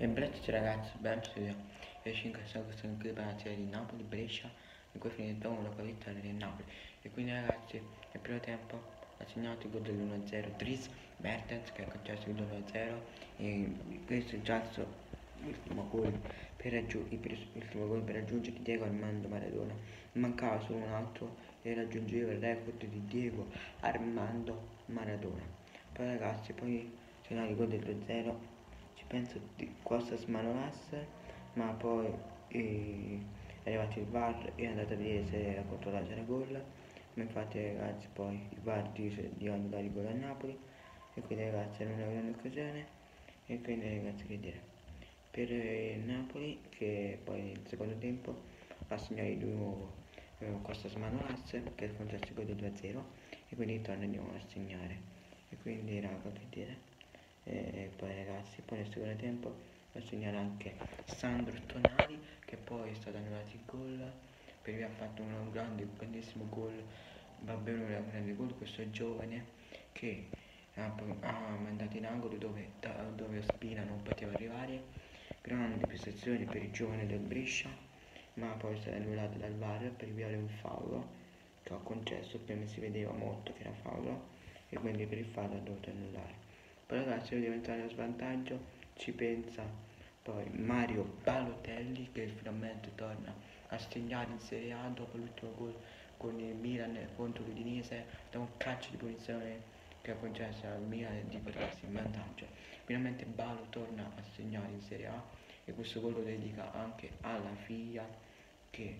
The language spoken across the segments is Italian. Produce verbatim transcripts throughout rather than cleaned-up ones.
E Brexit ragazzi, ben studio. E cinque sono queste partite di Napoli, Brescia, in cui è finito uno con la vittoria del Napoli. E quindi ragazzi, nel primo tempo ha segnato il gol dell'uno a zero Dries Mertens che ha concesso il uno a zero e questo è già l'ultimo gol per, raggiung- per raggiungere Diego Armando Maradona. Mancava solo un altro e raggiungeva il record di Diego Armando Maradona. Poi ragazzi, poi segnato il gol del due a zero, ci penso di Costas Manolas, ma poi eh, è arrivato il V A R e è andato a vedere se era controllato c'era gol, ma infatti ragazzi poi il V A R dice di annullare il gol a Napoli e quindi ragazzi era una grande occasione e quindi ragazzi che dire per il Napoli che poi nel secondo tempo va a segnare di nuovo eh, Costas Manolas che ha concesso il gol del due a zero e quindi torna di nuovo a segnare e quindi raga che dire e poi ragazzi poi nel secondo tempo va a segnare anche Sandro Tonali che poi è stato annullato il gol perché ha fatto un grande un grandissimo gol davvero un grande gol questo giovane che ha, ha mandato in angolo dove, da, dove Spina non poteva arrivare. Grandi prestazioni per il giovane del Brescia, ma poi è stato annullato dal V A R per violare un fallo che ha concesso, prima si vedeva molto che era fallo e quindi per il fallo ha dovuto annullare. Poi ragazzi deve diventare lo svantaggio, ci pensa poi Mario Balotelli che finalmente torna a segnare in Serie A dopo l'ultimo gol con il Milan contro l'Udinese da un calcio di punizione che ha concesso al Milan di portarsi in vantaggio. Finalmente Balo torna a segnare in Serie A e questo gol lo dedica anche alla figlia che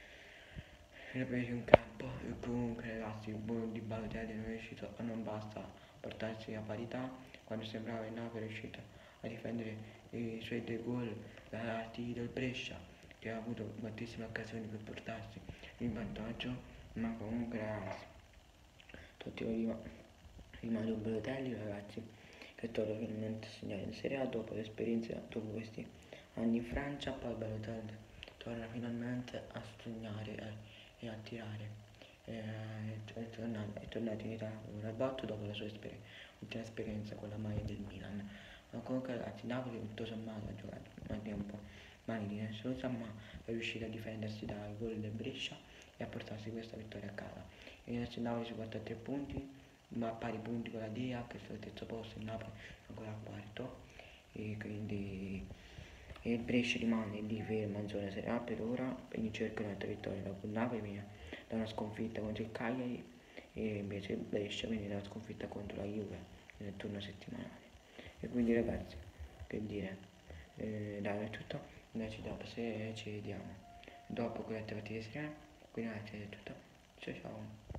era preso in campo e comunque ragazzi il gol di Balotelli non è riuscito a non basta portarsi a parità quando sembrava il Napoli è riuscito a difendere i suoi due gol dall'arti del Brescia che ha avuto moltissime occasioni per portarsi in vantaggio ma comunque ragazzi tutti rimane un Balotelli ragazzi che torna finalmente a segnare in Serie A dopo l'esperienza dopo questi anni in Francia poi Balotelli torna finalmente a segnare e a tirare e, è, tornato, è tornato in Italia con un botto dopo la sua esperi- ultima esperienza con la maglia del Milan ma comunque ragazzi Napoli tutto sommato ha giocato ma un po' mani di nessuno ma è riuscito a difendersi dai gol del Brescia e a portarsi questa vittoria a casa e adesso il Napoli si porta a tre punti ma a pari punti con la Dia che sta al terzo posto, il Napoli ancora al quarto e quindi e il Brescia rimane lì fermo in zona Serie A per ora quindi cerca un'altra vittoria dopo il Napoli viene da una sconfitta contro il Cagliari e invece il Brescia viene da una sconfitta contro la Juve nel turno settimanale e quindi ragazzi che dire eh, dai è tutto adesso dopo se ci vediamo dopo con le altre partite di Serie A quindi ragazzi è tutto ciao ciao